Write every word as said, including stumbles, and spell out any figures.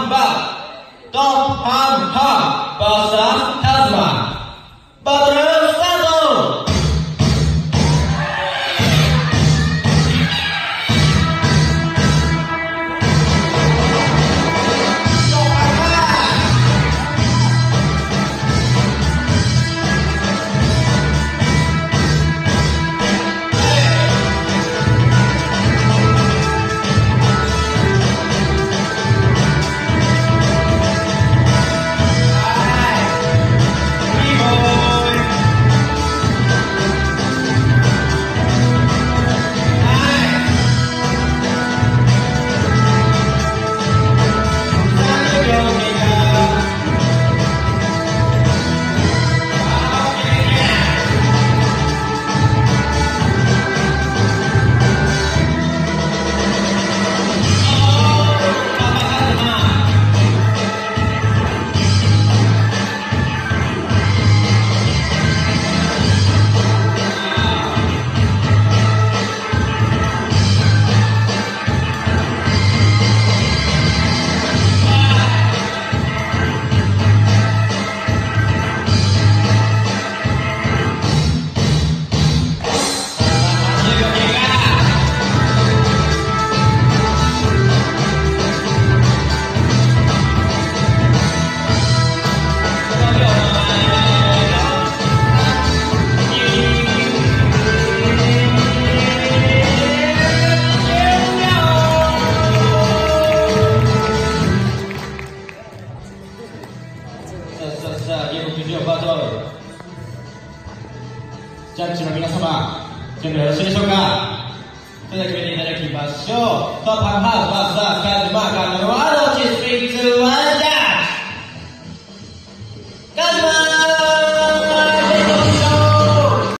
Hamba Top Hamba versus Kazma Battle Battle.ジャッジの皆様、準備よろしいでしょうか。それでは決めていただきましょう。トップハンバーグバーサーカズマーカーのワード